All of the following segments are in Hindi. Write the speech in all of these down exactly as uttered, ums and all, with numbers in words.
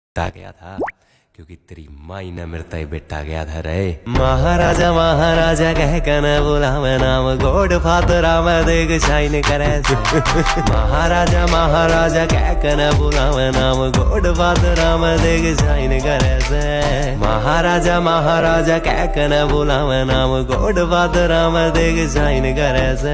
आ गया था क्योंकि तेरी माई ने मेरे तय बेटा गया था रे। महाराजा महाराजा कह कर बोला मैं नाम गोड फातरा मैं देख शाइन करे महाराजा महाराजा कह कर बोला मैं नाम गोड फातरा मैं देख शाइन करे से। महाराजा महाराजा कह कर बोला मैं नाम गोड फातरा मैं देख शाइन करे से।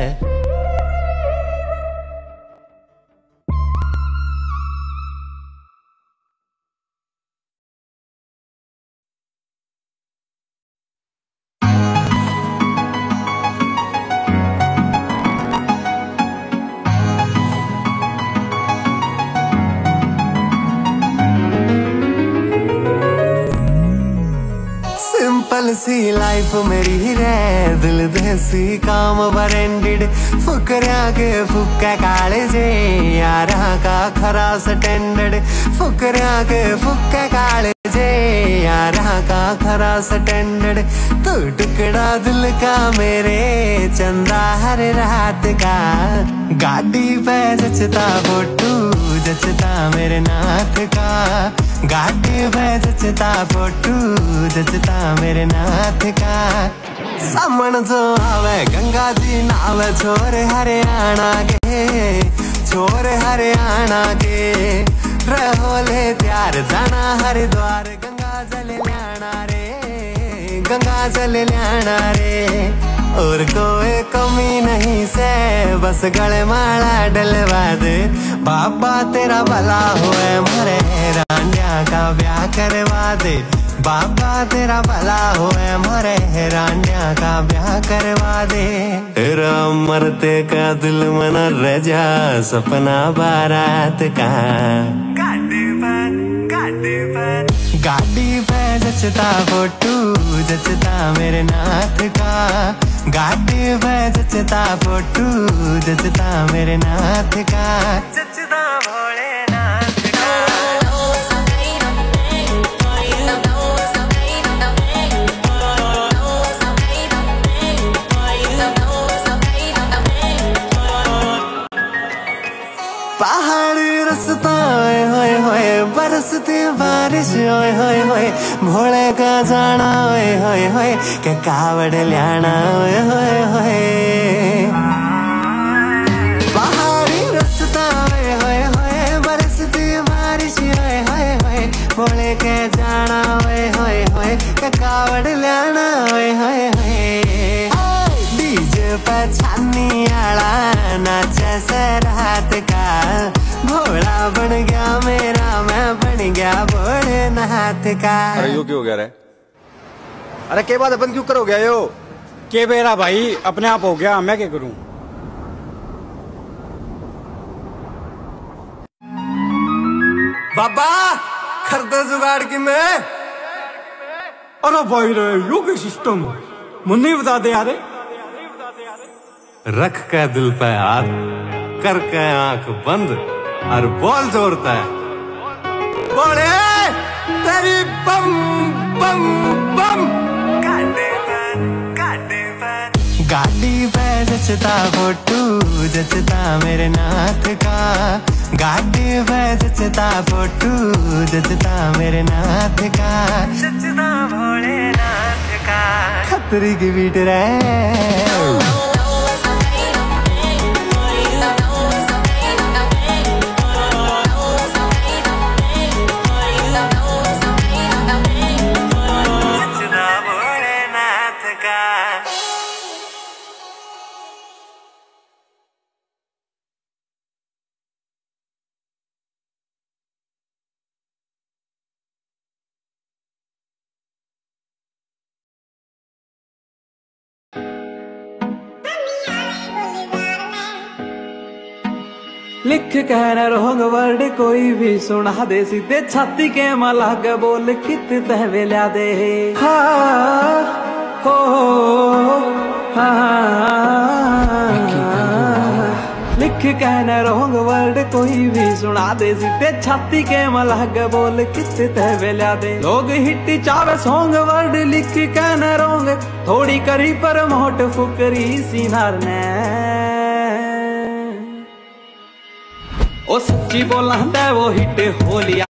सिंपल सी लाइफ मेरी रे दिल देसी काम ब्रांडेड फुकरिया के फुक्का काले जे यारा का खरा स्टैंडर्ड फुकरिया के फुक्का काले जे यारा का खरा स्टैंडर्ड तू टुकड़ा दिल का मेरे चंदा हर रात का गाड़ी पे जचता फोटू जचता मेरे नाथ का गाड़ी पे जचता फोटू जचता मेरे नाथ का। सामन जो आवे गंगा जी नावे छोरे हरियाणा के छोरे हरियाणा के रहोले त्यार जाना हरिद्वार गंगा जल ल्याना रे गंगा जल ल्याना रे। और कोई कमी नहीं से बस गले माला डलवा दे बाबा तेरा भला होए मारे रांडिया का ब्याह करवा दे बाबा तेरा भला होए मारे रांडिया का ब्याह करवा दे। तेरा मरते का दिल मना रजा सपना बारात का गाड़ी पे गाड़ी पे गाड़ी पे जचता फोटू जचता मेरे नाथ का गाड़ी पे जचता फोटू जचता मेरे नाथ का जचता भोलेनाथ का। पहाड़ी रास्ता होए होए होए बरसती बारिश होए होए होए भोले का जाना होए होए होए के कावड़ ल्याना होए होए होए। पहाड़ी रास्ता होए होए होए बरसती बारिश होए होए होए भोले के जाना होए होए होए के कावड़ ल्याना होए होए होए। डीजे पर छानी आला नाचे से रात का भोला बन गया मेरा मैं बन गया भोलेनाथ का। अरे यो क्यों हो गया रे? अरे के बाद अपन क्यों करो गया यो? के बेरा भाई अपने आप हो गया मैं क्या करूं? बाबा खरदो जुगाड़ की मैं। अरे भाई रे यो के सिस्टम मुन्नी बता दे यार। रख के दिल पे हाथ करके आंख बंद और बोल जोड़ता है बोले तेरी बम बम बम। गाड़ी पे गाड़ी पे गाड़ी पे जचता फोटू जचता मेरे नाथ का गाड़ी पे जचता फोटू जचता मेरे नाथ का जचता भोलेनाथ का। खतरी की बीट रे लिख कहना रोंग वर्ड कोई भी सुना दे सीधे छाती के मलाग बोल कित तहवे ल्या दे हाँ हो हाँ। लिख कहना रोंग वर्ड कोई भी सुना दे सीधे छाती के मलाग बोल कित तहवे ल्या दे। लोग हिट्टी चावे सॉन्ग वर्ड लिख कहना रोंग थोड़ी करी पर मोट फुकरी सीनार ने ओ सच्ची बोला वो हिट हो लिया।